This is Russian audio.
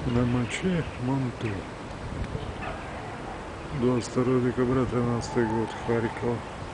На моче Монты. 22 декабря 13 год, Харьков.